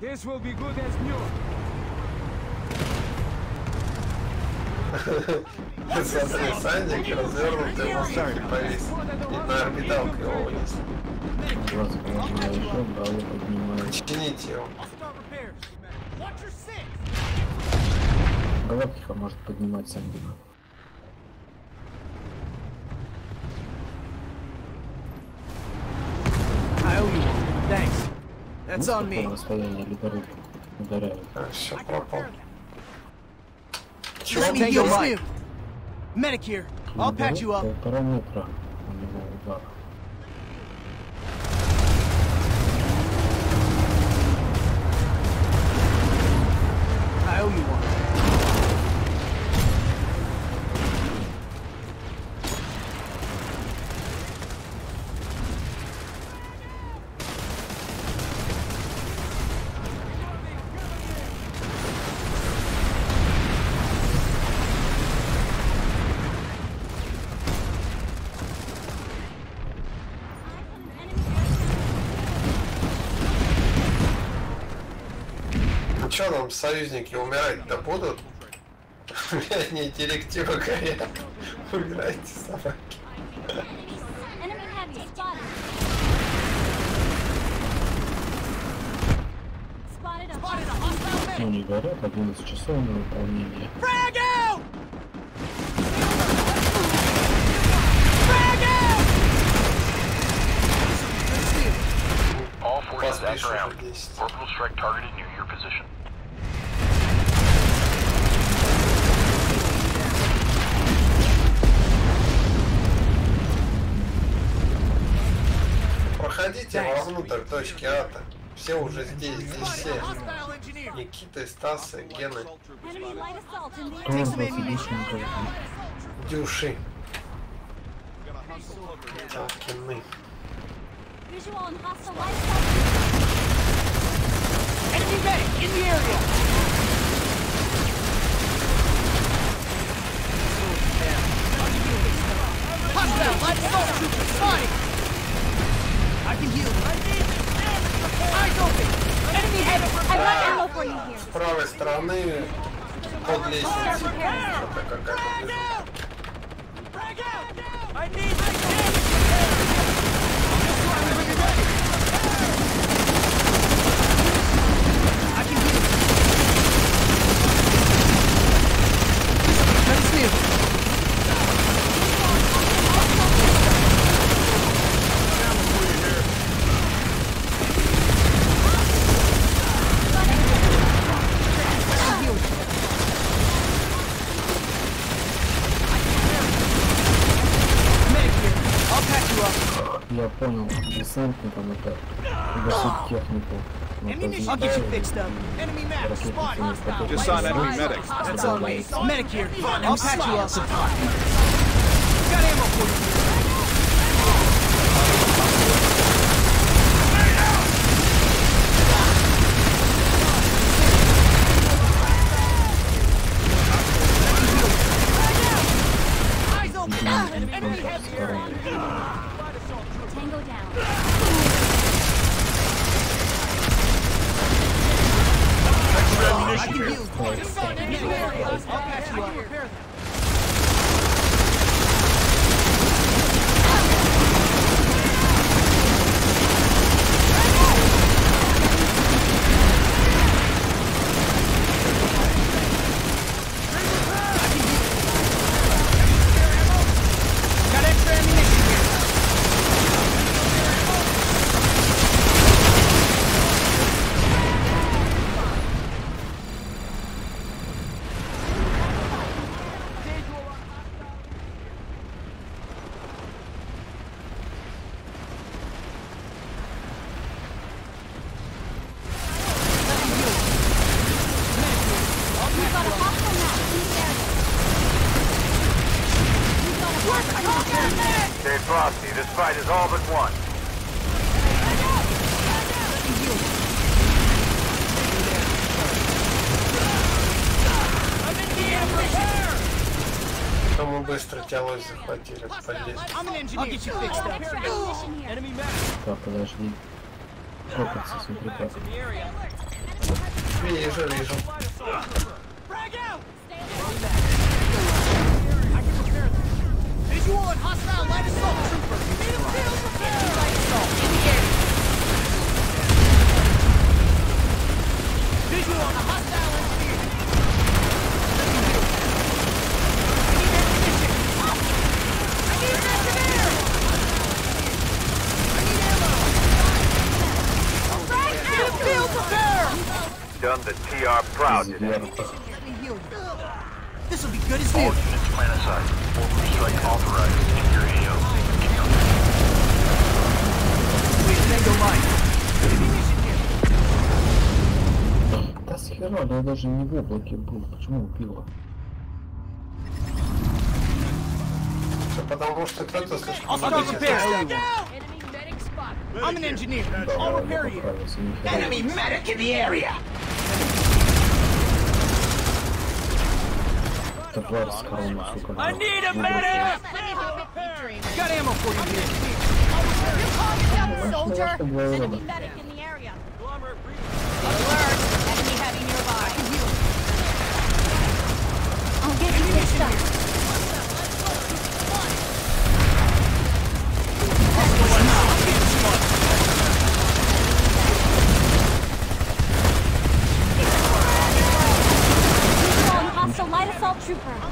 This will be good as new. Смотри, Сандик развернутый в воздухе повис. И на орбиталку его вынес. Почините его. Галактика может поднимать Сандика. Thanks. That's on me. Расстояние либо ударяют. Все пропал. Let me use you. Medic here. I'll patch you up. Полтора метра у него удар. I owe you one. Что нам, союзники, умирать-то будут? У меня не директива горят. Умирайте, собаки. Ну не горят, 11 часов на выполнение. All forces at ground. Orbital strike targeted near your position. Проходите вовнутрь точки А-то. Все уже здесь все. Никита, Стаса, Гена. Дюши. Толкины. Enemy medic in the area. Hostile light assault trooper spotted. I can heal. Eyes open. Enemy head. I've got ammo for you here. С правой стороны под лестницей. Это какая-то Я понял, десантникам это гасить технику. I'll get you fixed up. Enemy map. Spot. Hostile. Just saw an enemy medic. That's on me. Medic here. I'll patch you up. Got ammo for you. Eyes open. Enemy heavy here. Tango down. I can use I'll patch you up. Repair that. Got extra ammunition here. Stay frosty. This fight is all but won. Что мы быстро тялось захватили, полезли. I'll get you fixed up. Так, подожди. Тропится, смотри как. Вижу. Frag out! I can repair them. Visual on hostile light assault trooper. Enemy light assault in the area. Visual on a hostile engineer. I need an engineer. I need ammo. Frag out! Field prepare! Done the TR proud today. Зверху. Let me heal you. This'll be good as All new. units plan aside. Orbital strike authorized in your AO. Tango mine. Ammunition here. Да с хера, я даже не в облаке был. Почему убила? Все потому что кто-то слишком I'll start много repairs. читает. Enemy medic spot. I'm an engineer. I'll Да, repair я you. поправился, нихера. Enemy medic in the area. Это тварь с короной, сука. I need a medic. Got ammo for you here. Calm down, soldier. Конечно, два Enemy урода. medic in the area. Alert! Enemy heavy nearby. I'll get you fixed up. Hostile light assault trooper.